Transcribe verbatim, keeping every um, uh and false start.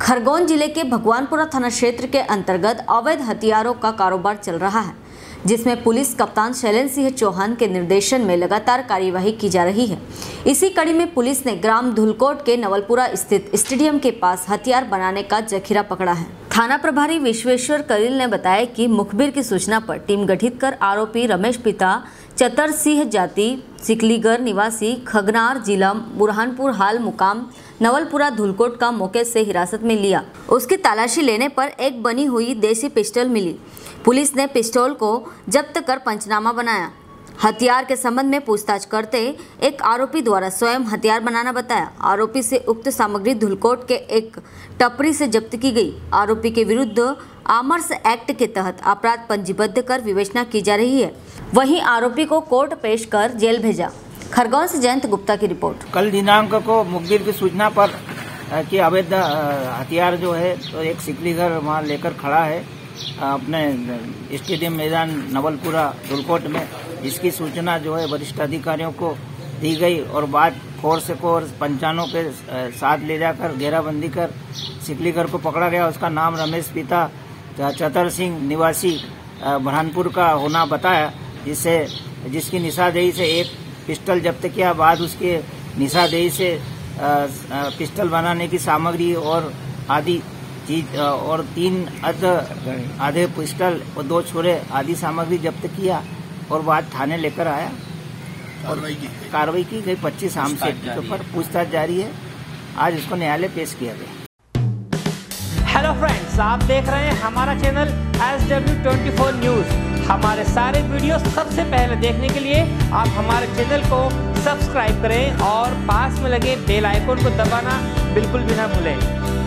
खरगोन जिले के भगवानपुरा थाना क्षेत्र के अंतर्गत अवैध हथियारों का कारोबार चल रहा है, जिसमें पुलिस कप्तान शैलेंद्र सिंह चौहान के निर्देशन में लगातार कार्यवाही की जा रही है। इसी कड़ी में पुलिस ने ग्राम धुलकोट के नवलपुरा स्थित स्टेडियम के पास हथियार बनाने का जखीरा पकड़ा है। थाना प्रभारी विश्वेश्वर करील ने बताया कि मुखबिर की सूचना पर टीम गठित कर आरोपी रमेश पिता चतर सिंह जाति सिकलीगर निवासी खगनार जिला बुरहानपुर हाल मुकाम नवलपुरा धुलकोट का मौके से हिरासत में लिया। उसकी तलाशी लेने पर एक बनी हुई देसी पिस्टल मिली। पुलिस ने पिस्टल को जब्त कर पंचनामा बनाया। हथियार के संबंध में पूछताछ करते एक आरोपी द्वारा स्वयं हथियार बनाना बताया। आरोपी से उक्त सामग्री धुलकोट के एक टपरी से जब्त की गई। आरोपी के विरुद्ध आमर्स एक्ट के तहत अपराध पंजीबद्ध कर विवेचना की जा रही है। वहीं आरोपी को कोर्ट पेश कर जेल भेजा। खरगोन से जयंत गुप्ता की रिपोर्ट। कल दिनांक को मुखबिर की सूचना पर कि अवैध हथियार जो है तो एक सिकलीगर वहाँ लेकर खड़ा है अपने स्टेडियम मैदान नवलपुरा धुलकोट में। इसकी सूचना जो है वरिष्ठ अधिकारियों को दी गई और बाद फोर्स को और पंचानों के साथ ले जाकर घेराबंदी कर सिकलीगर को पकड़ा गया। उसका नाम रमेश पिता चतर सिंह निवासी बुरहानपुर का होना बताया, जिससे जिसकी निशानदेही से एक पिस्टल जब्त किया। बाद उसके निशानदेही से पिस्टल बनाने की सामग्री और आदि चीज और तीन अध आधे पिस्टल और दो छोरे आदि सामग्री जब्त किया और बाद थाने लेकर आया और कार्रवाई की गई। पच्चीस आम सेट के ऊपर पूछताछ जारी है। आज इसको न्यायालय पेश किया गया। हेलो फ्रेंड्स, आप देख रहे हैं हमारा channel S W twenty four news. हमारे सारे वीडियो सबसे पहले देखने के लिए आप हमारे चैनल को सब्सक्राइब करें और पास में लगे बेल आइकन को दबाना बिल्कुल भी ना भूलें।